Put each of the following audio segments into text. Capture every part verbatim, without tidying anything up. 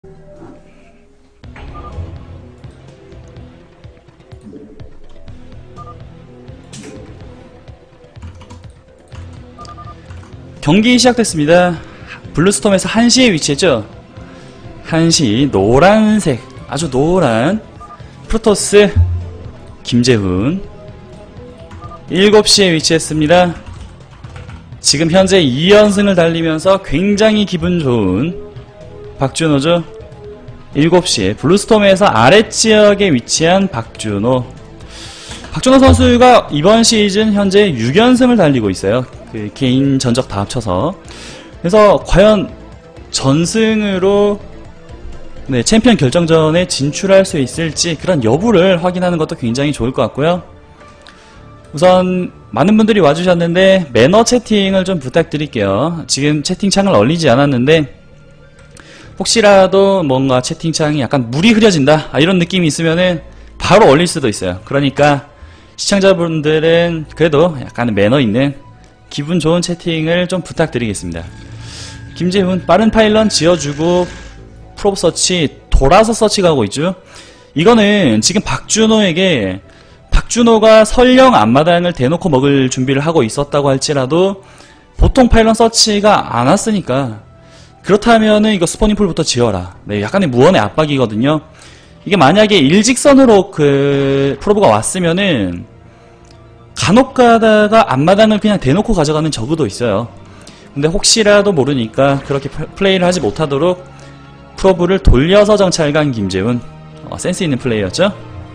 경기 시작됐습니다. 블루스톰에서 한 시에 위치했죠. 한 시 노란색, 아주 노란 프로토스 김재훈. 일곱 시에 위치했습니다. 지금 현재 이 연승을 달리면서 굉장히 기분 좋은 박준호죠. 일곱 시에 블루스톰에서 아랫지역에 위치한 박준호. 박준호 선수가 이번 시즌 현재 육 연승을 달리고 있어요. 그 개인 전적 다 합쳐서. 그래서 과연 전승으로 네, 챔피언 결정전에 진출할 수 있을지 그런 여부를 확인하는 것도 굉장히 좋을 것 같고요. 우선 많은 분들이 와주셨는데 매너 채팅을 좀 부탁드릴게요. 지금 채팅창을 얼리지 않았는데 혹시라도 뭔가 채팅창이 약간 물이 흐려진다 아, 이런 느낌이 있으면은 바로 얼릴 수도 있어요. 그러니까 시청자분들은 그래도 약간 매너 있는 기분 좋은 채팅을 좀 부탁드리겠습니다. 김재훈 빠른 파일런 지어주고 프로브 서치 돌아서 서치 가고 있죠. 이거는 지금 박준호에게 박준호가 설령 앞마당을 대놓고 먹을 준비를 하고 있었다고 할지라도 보통 파일런 서치가 안 왔으니까 그렇다면은 이거 스포닝풀부터 지어라. 네, 약간의 무언의 압박이거든요. 이게 만약에 일직선으로 그 프로브가 왔으면은 간혹 가다가 앞마당을 그냥 대놓고 가져가는 저그도 있어요. 근데 혹시라도 모르니까 그렇게 플레이를 하지 못하도록 프로브를 돌려서 정찰 간 김재훈. 어, 센스 있는 플레이였죠.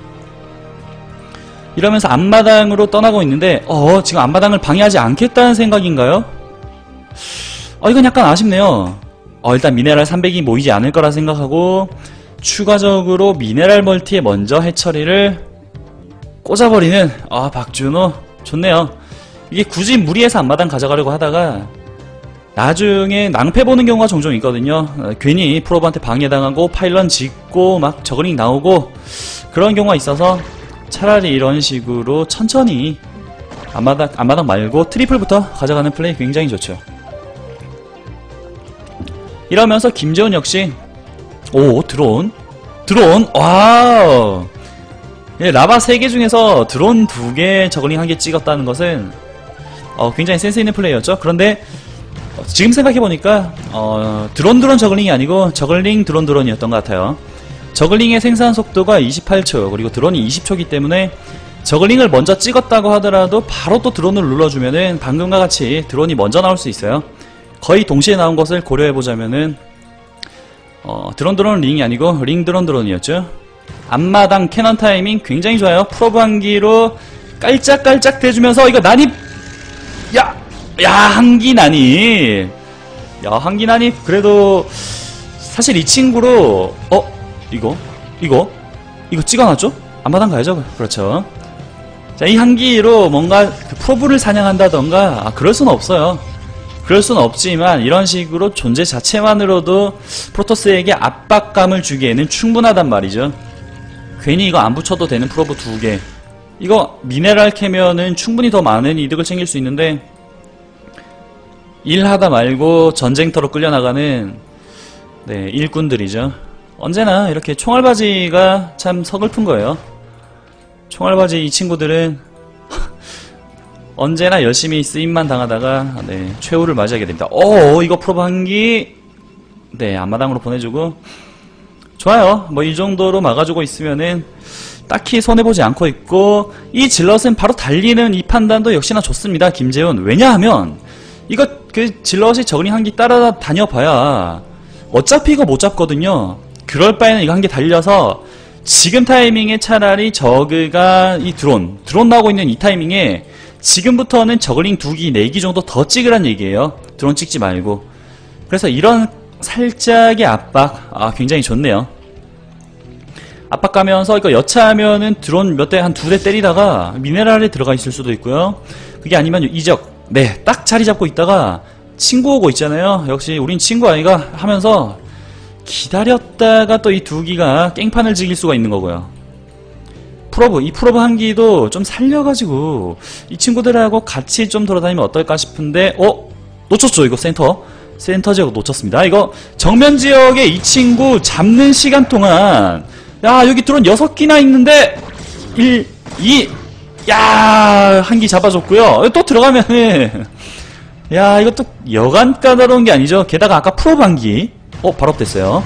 이러면서 앞마당으로 떠나고 있는데 어 지금 앞마당을 방해하지 않겠다는 생각인가요? 어 이건 약간 아쉽네요. 어 일단 미네랄 삼백이 모이지 않을 거라 생각하고 추가적으로 미네랄 멀티에 먼저 해처리를 꽂아버리는 아 박준호 좋네요. 이게 굳이 무리해서 앞마당 가져가려고 하다가 나중에 낭패 보는 경우가 종종 있거든요. 어, 괜히 프로브한테 방해당하고 파일런 짓고 막 저글링 나오고 그런 경우가 있어서 차라리 이런 식으로 천천히 앞마당, 앞마당 말고 트리플부터 가져가는 플레이 굉장히 좋죠. 이러면서 김재훈 역시 오 드론 드론 와우 예, 라바 세 개 중에서 드론 두 개 저글링 한 개 찍었다는 것은 어, 굉장히 센스 있는 플레이였죠. 그런데 어, 지금 생각해보니까 어, 드론 드론 저글링이 아니고 저글링 드론 드론이었던 것 같아요. 저글링의 생산 속도가 이십팔 초 그리고 드론이 이십 초이기 때문에 저글링을 먼저 찍었다고 하더라도 바로 또 드론을 눌러주면은 방금과 같이 드론이 먼저 나올 수 있어요. 거의 동시에 나온 것을 고려해보자면은 어, 드론 드론 링이 아니고 링 드론 드론이었죠. 앞마당 캐논 타이밍 굉장히 좋아요. 프로브 한기로 깔짝깔짝 대주면서 이거 난입 야! 야 한기 난입 야 한기 난입 그래도 사실 이 친구로 어? 이거? 이거? 이거 찍어놨죠? 앞마당 가야죠. 그렇죠. 자, 이 한기로 뭔가 그 프로브를 사냥한다던가 아, 그럴 수는 없어요. 그럴 수는 없지만 이런 식으로 존재 자체만으로도 프로토스에게 압박감을 주기에는 충분하단 말이죠. 괜히 이거 안 붙여도 되는 프로브 두 개 이거 미네랄 캐면은 충분히 더 많은 이득을 챙길 수 있는데 일하다 말고 전쟁터로 끌려나가는 네 일꾼들이죠. 언제나 이렇게 총알바지가 참 서글픈 거예요. 총알바지 이 친구들은 언제나 열심히 쓰임만 당하다가 네, 최후를 맞이하게 됩니다. 오 이거 프로브 한기 네 앞마당으로 보내주고 좋아요. 뭐 이 정도로 막아주고 있으면은 딱히 손해보지 않고 있고 이 질럿은 바로 달리는 이 판단도 역시나 좋습니다. 김재훈 왜냐하면 이거 그 질럿이 저글링 한기 따라다녀봐야 어차피 이거 못 잡거든요. 그럴 바에는 이거 한 개 달려서 지금 타이밍에 차라리 저그가 이 드론 드론 나오고 있는 이 타이밍에 지금부터는 저글링 두 기, 네 기 정도 더 찍으란 얘기예요. 드론 찍지 말고. 그래서 이런 살짝의 압박 아 굉장히 좋네요. 압박 가면서 이거 여차하면은 드론 몇 대 한 두 대 때리다가 미네랄에 들어가 있을 수도 있고요. 그게 아니면 이적 네 딱 자리 잡고 있다가 친구 오고 있잖아요. 역시 우린 친구 아이가 하면서 기다렸다가 또 이 두 기가 깽판을 즐길 수가 있는 거고요. 프로브, 이 프로브 한기도 좀 살려가지고 이 친구들하고 같이 좀 돌아다니면 어떨까 싶은데 어? 놓쳤죠 이거 센터. 센터 지역 놓쳤습니다. 이거 정면 지역에 이 친구 잡는 시간 동안 야 여기 드론 여섯 기나 있는데 일, 이 야 한 기 잡아줬고요. 또 들어가면은 야 이것도 여간 까다로운 게 아니죠. 게다가 아까 프로브 한 기 어 발업됐어요.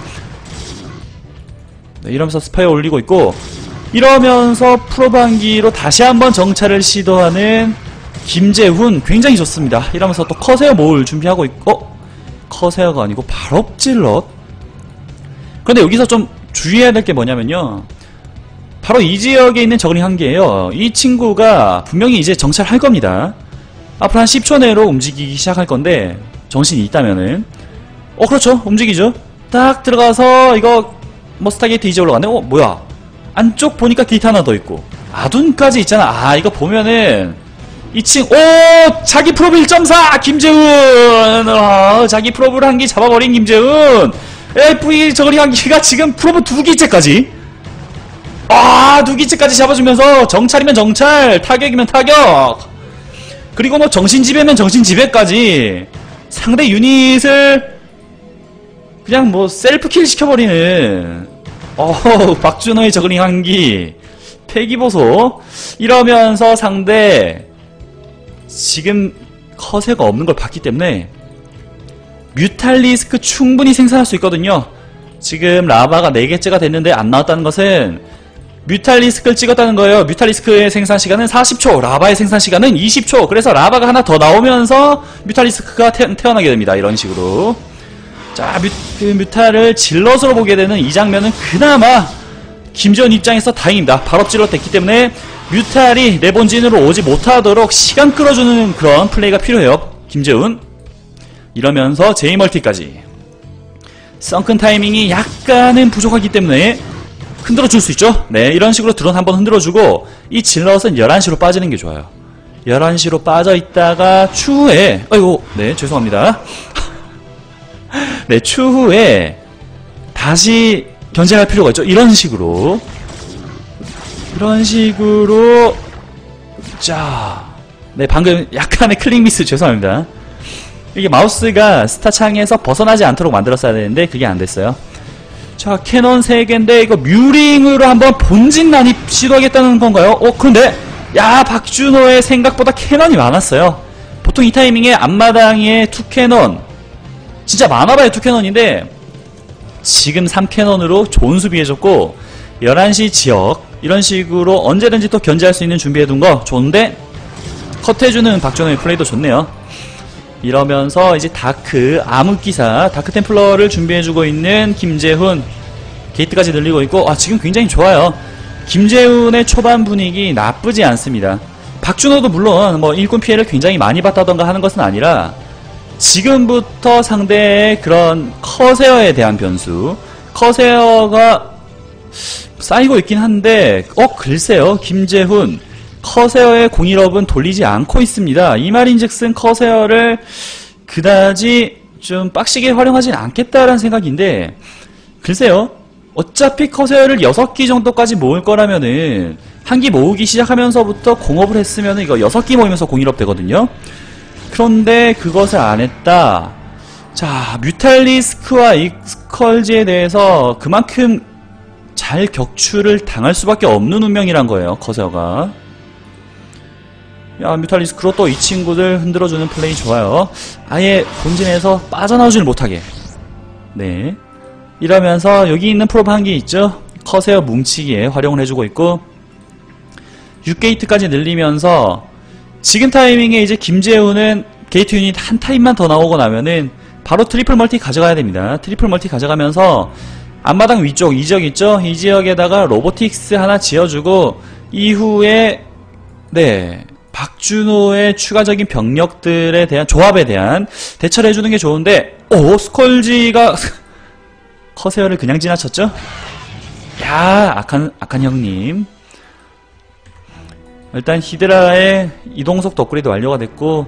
네, 이러면서 스파이어 올리고 있고 이러면서 프로브 한 기로 다시 한번 정찰을 시도하는 김재훈 굉장히 좋습니다. 이러면서 또 커세어 모을 준비하고 있고 어? 커세어가 아니고 발업질럿. 그런데 여기서 좀 주의해야 될 게 뭐냐면요, 바로 이 지역에 있는 저글링 한 개예요. 이 친구가 분명히 이제 정찰할 겁니다. 앞으로 한 십 초 내로 움직이기 시작할 건데 정신이 있다면은 어 그렇죠, 움직이죠. 딱 들어가서 이거 뭐 스타게이트 이제 올라가네. 어 뭐야, 안쪽 보니까 게이트 하나 더 있고 아둔까지 있잖아. 아 이거 보면은 이 친구 오 자기 프로브 일 점 사 김재훈. 어, 자기 프로브를 한 기 잡아버린 김재훈. 에프이 저글링 한 기가 지금 프로브 두 기째까지 아 두 기째까지 잡아주면서 정찰이면 정찰, 타격이면 타격, 그리고 뭐 정신지배면 정신지배까지 상대 유닛을 그냥 뭐 셀프킬 시켜버리는 어 박준호의 저글링 한 기 폐기보소. 이러면서 상대 지금 커세가 없는 걸 봤기 때문에 뮤탈리스크 충분히 생산할 수 있거든요. 지금 라바가 네 개째가 됐는데 안 나왔다는 것은 뮤탈리스크를 찍었다는 거예요. 뮤탈리스크의 생산 시간은 사십 초, 라바의 생산 시간은 이십 초. 그래서 라바가 하나 더 나오면서 뮤탈리스크가 태, 태어나게 됩니다. 이런 식으로. 자, 뮤, 그 뮤탈을 질럿으로 보게 되는 이 장면은 그나마 김재훈 입장에서 다행입니다. 발업질럿 됐기 때문에 뮤탈이 레본진으로 오지 못하도록 시간 끌어주는 그런 플레이가 필요해요. 김재훈. 이러면서 제이멀티까지. 썬큰 타이밍이 약간은 부족하기 때문에 흔들어줄 수 있죠. 네, 이런 식으로 드론 한번 흔들어주고 이 질럿은 열한 시로 빠지는 게 좋아요. 열한 시로 빠져있다가 추후에 아이고 네 죄송합니다. 네, 추후에 다시 견제할 필요가 있죠. 이런 식으로 이런 식으로 자, 네 방금 약간의 클릭 미스 죄송합니다. 이게 마우스가 스타 창에서 벗어나지 않도록 만들었어야 되는데 그게 안 됐어요. 자, 캐논 세 개인데 이거 뮤링으로 한번 본진 난입 시도하겠다는 건가요? 어, 그런데 야, 박준호의 생각보다 캐논이 많았어요. 보통 이 타이밍에 앞마당에 투 캐논 진짜 많아봐요. 투 캐논인데 지금 삼 캐논으로 좋은 수비해줬고 열한 시 지역 이런 식으로 언제든지 또 견제할 수 있는 준비해둔 거 좋은데 컷해주는 박준호의 플레이도 좋네요. 이러면서 이제 다크 암흑기사 다크 템플러를 준비해주고 있는 김재훈 게이트까지 늘리고 있고 아 지금 굉장히 좋아요. 김재훈의 초반 분위기 나쁘지 않습니다. 박준호도 물론 뭐 일꾼 피해를 굉장히 많이 봤다던가 하는 것은 아니라 지금부터 상대의 그런 커세어에 대한 변수 커세어가 쌓이고 있긴 한데 어 글쎄요 김재훈 커세어의 공일업은 돌리지 않고 있습니다. 이 말인즉슨 커세어를 그다지 좀 빡시게 활용하진 않겠다라는 생각인데 글쎄요. 어차피 커세어를 여섯 기 정도까지 모을 거라면은 한 기 모으기 시작하면서부터 공업을 했으면은 이거 여섯 기 모이면서 공일업 되거든요. 그런데 그것을 안 했다. 자, 뮤탈리스크와 익스컬지에 대해서 그만큼 잘 격추를 당할 수밖에 없는 운명이란 거예요. 커세어가. 야, 뮤탈리스크로 또 이 친구들 흔들어주는 플레이 좋아요. 아예 본진에서 빠져나오질 못하게. 네. 이러면서 여기 있는 프로브 한 개 있죠? 커세어 뭉치기에 활용을 해주고 있고 육 게이트까지 늘리면서 지금 타이밍에 이제 김재훈은 게이트 유닛 한 타임만 더 나오고 나면은 바로 트리플 멀티 가져가야 됩니다. 트리플 멀티 가져가면서 앞마당 위쪽 이 지역 있죠? 이 지역에다가 로보틱스 하나 지어주고 이후에 네 박준호의 추가적인 병력들에 대한 조합에 대한 대처를 해주는 게 좋은데 오 스컬지가 커세어를 그냥 지나쳤죠? 야 악한 악한 형님. 일단 히드라의 이동속도 업그레이드 완료가 됐고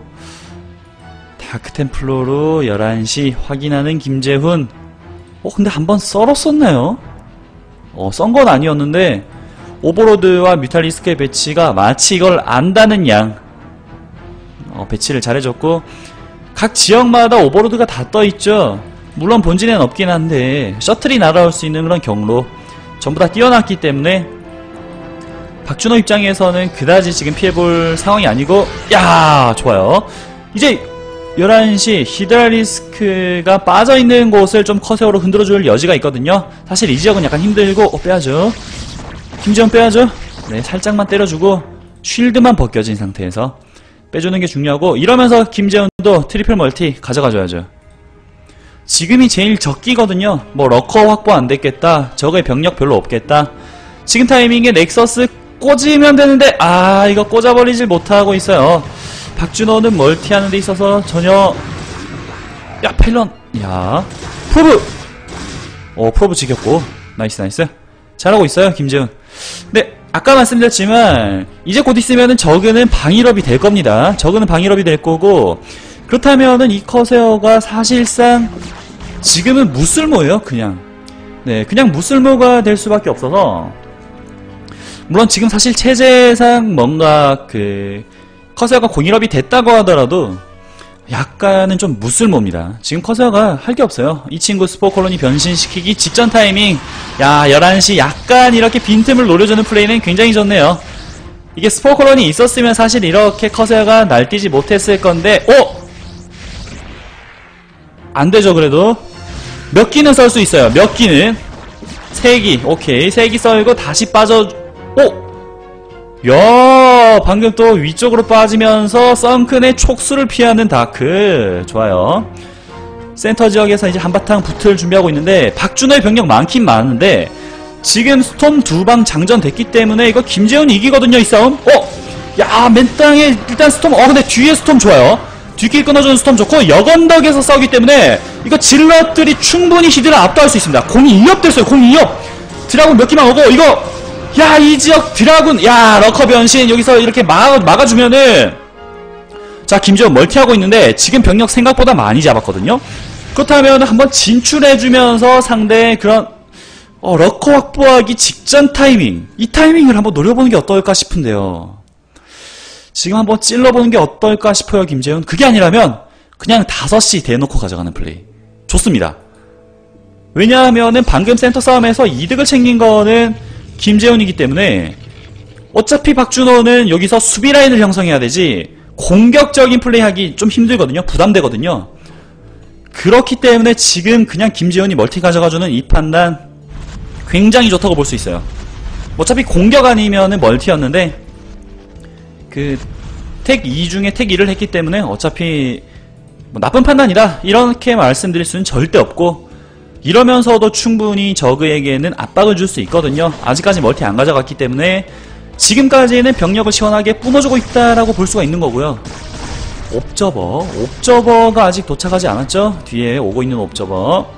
다크템플러로 열한 시 확인하는 김재훈. 어 근데 한번 썰었었나요? 어 썬 건 아니었는데 오버로드와 뮤탈리스크의 배치가 마치 이걸 안다는 양 어, 배치를 잘해줬고 각 지역마다 오버로드가 다 떠있죠. 물론 본진에는 없긴 한데 셔틀이 날아올 수 있는 그런 경로 전부 다 띄워놨기 때문에 박준호 입장에서는 그다지 지금 피해볼 상황이 아니고, 야 좋아요. 이제 열한 시 히드라리스크가 빠져있는 곳을 좀 커세어로 흔들어줄 여지가 있거든요. 사실 이 지역은 약간 힘들고, 어, 빼야죠. 김재훈 빼야죠. 네, 살짝만 때려주고 쉴드만 벗겨진 상태에서 빼주는 게 중요하고, 이러면서 김재훈도 트리플 멀티 가져가줘야죠. 지금이 제일 적기거든요. 뭐 러커 확보 안 됐겠다, 적의 병력 별로 없겠다, 지금 타이밍에 넥서스 꽂으면 되는데, 아 이거 꽂아버리질 못하고 있어요. 박준호는 멀티하는 데 있어서 전혀, 야 파일런, 야 프로브, 어 프로브 지켰고, 나이스 나이스 잘하고 있어요 김재훈. 근데 아까 말씀드렸지만 이제 곧 있으면은 저그는 방일업이 될 겁니다. 저그는 방일업이 될 거고, 그렇다면은 이 커세어가 사실상 지금은 무쓸모예요. 그냥 네 그냥 무쓸모가 될 수밖에 없어서, 물론 지금 사실 체제상 뭔가 그 커세어가 공일업이 됐다고 하더라도 약간은 좀 무쓸모입니다. 지금 커세어가 할 게 없어요. 이 친구 스포콜론이 변신시키기 직전 타이밍, 야 열한 시 약간 이렇게 빈틈을 노려주는 플레이는 굉장히 좋네요. 이게 스포콜론이 있었으면 사실 이렇게 커세어가 날뛰지 못했을 건데, 오! 안되죠. 그래도 몇 기는 썰 수 있어요. 몇 기는 세 기, 오케이. 세 기 썰고 다시 빠져. 오! 야 방금 또 위쪽으로 빠지면서 썬큰의 촉수를 피하는 다크, 좋아요. 센터 지역에서 이제 한바탕 붙을 준비하고 있는데, 박준호의 병력 많긴 많은데 지금 스톰 두 방 장전됐기 때문에 이거 김재훈이 이기거든요 이 싸움. 어? 야 맨땅에 일단 스톰, 어 근데 뒤에 스톰 좋아요. 뒷길 끊어주는 스톰 좋고, 역언덕에서 싸우기 때문에 이거 질럿들이 충분히 히드라 압도할 수 있습니다. 공이 이 업 됐어요. 공이 이 업. 드라군 몇 기만 오고, 이거 야 이 지역 드라군, 야 러커 변신 여기서 이렇게 막아, 막아주면은, 자 김재훈 멀티하고 있는데 지금 병력 생각보다 많이 잡았거든요. 그렇다면 한번 진출해주면서 상대의 그런 어, 러커 확보하기 직전 타이밍, 이 타이밍을 한번 노려보는 게 어떨까 싶은데요. 지금 한번 찔러보는 게 어떨까 싶어요 김재훈. 그게 아니라면 그냥 다섯 시 대놓고 가져가는 플레이 좋습니다. 왜냐하면은 방금 센터 싸움에서 이득을 챙긴 거는 김재훈이기 때문에 어차피 박준호는 여기서 수비 라인을 형성해야 되지 공격적인 플레이 하기 좀 힘들거든요. 부담되거든요. 그렇기 때문에 지금 그냥 김재훈이 멀티 가져가주는 이 판단 굉장히 좋다고 볼 수 있어요. 어차피 공격 아니면은 멀티였는데 그 택 이 중에 택 일을 했기 때문에 어차피 뭐 나쁜 판단이다 이렇게 말씀드릴 수는 절대 없고, 이러면서도 충분히 저그에게는 압박을 줄 수 있거든요. 아직까지 멀티 안 가져갔기 때문에 지금까지는 병력을 시원하게 뿜어주고 있다라고 볼 수가 있는 거고요. 옵저버, 옵저버가 아직 도착하지 않았죠. 뒤에 오고 있는 옵저버,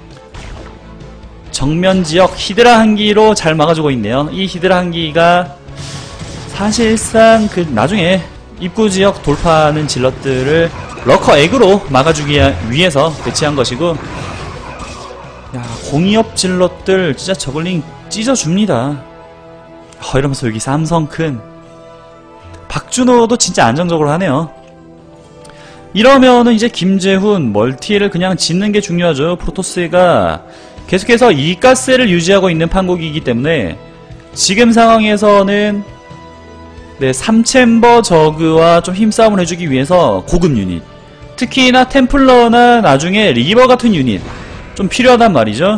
정면 지역 히드라 한기로 잘 막아주고 있네요. 이 히드라 한기가 사실상 그 나중에 입구 지역 돌파하는 질럿들을 러커 액으로 막아주기 위해서 배치한 것이고, 야 공이업 질럿들 진짜 저글링 찢어줍니다. 어, 이러면서 여기 삼성 큰 박준호도 진짜 안정적으로 하네요. 이러면은 이제 김재훈 멀티를 그냥 짓는 게 중요하죠. 프로토스가 계속해서 이 가스를 유지하고 있는 판국이기 때문에 지금 상황에서는 네, 삼 챔버 저그와 좀 힘싸움을 해주기 위해서 고급 유닛, 특히나 템플러나 나중에 리버 같은 유닛 좀 필요하단 말이죠.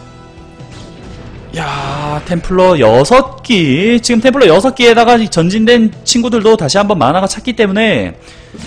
야 템플러 여섯 기, 지금 템플러 여섯 기에다가 전진된 친구들도 다시 한번 만화가 찼기 때문에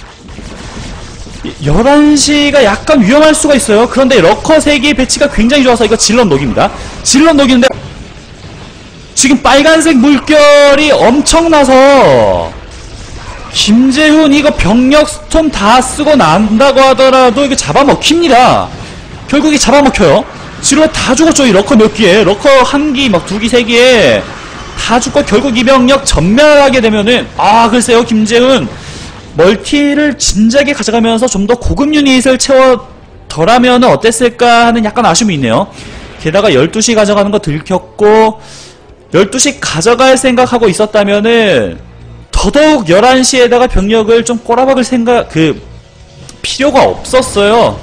열한 시가 약간 위험할 수가 있어요. 그런데 러커 세 개의 배치가 굉장히 좋아서 이거 질럿 녹입니다. 질럿 녹이는데 지금 빨간색 물결이 엄청나서 김재훈 이거 병력 스톰 다 쓰고 난다고 하더라도 이거 잡아먹힙니다. 결국에 잡아먹혀요. 질럿 다 죽었죠. 이 러커 몇 기에, 러커 한 기, 막 두 기, 세 기에 다 죽고 결국 이 병력 전멸하게 되면은, 아 글쎄요 김재훈 멀티를 진작에 가져가면서 좀 더 고급 유닛을 채워더라면 어땠을까 하는 약간 아쉬움이 있네요. 게다가 열두 시 가져가는 거 들켰고, 열두 시 가져갈 생각하고 있었다면은 더더욱 열한 시에다가 병력을 좀 꼬라박을 생각, 그 필요가 없었어요.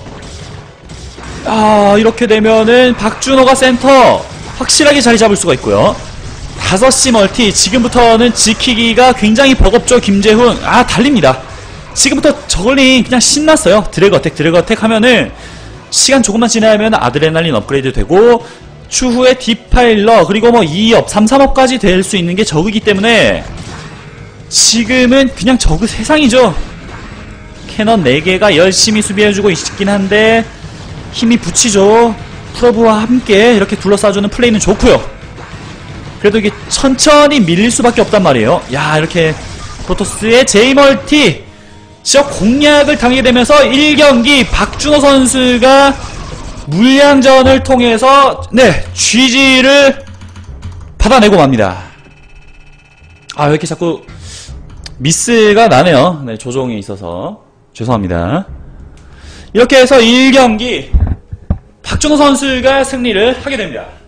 아, 이렇게 되면은 박준호가 센터 확실하게 자리 잡을 수가 있고요. 다섯 시 멀티 지금부터는 지키기가 굉장히 버겁죠. 김재훈. 아, 달립니다. 지금부터 저글링 그냥 신났어요. 드래그 어택 드래그 어택 하면은 시간 조금만 지나면 아드레날린 업그레이드 되고 추후에 디파일러 그리고 뭐 이 업, 삼, 삼업까지 될 수 있는 게 저그이기 때문에 지금은 그냥 저그 세상이죠. 캐논 네 개가 열심히 수비해주고 있긴 한데 힘이 붙이죠. 프로브와 함께 이렇게 둘러싸주는 플레이는 좋고요. 그래도 이게 천천히 밀릴 수밖에 없단 말이에요. 야, 이렇게 프로토스의 J멀티 지역 공략을 당하게 되면서 일 경기 박준호 선수가 물량전을 통해서 네, 지지를 받아내고 맙니다. 아, 왜 이렇게 자꾸 미스가 나네요. 네, 조종에 있어서 죄송합니다. 이렇게 해서 일 경기 박준호 선수가 승리를 하게 됩니다.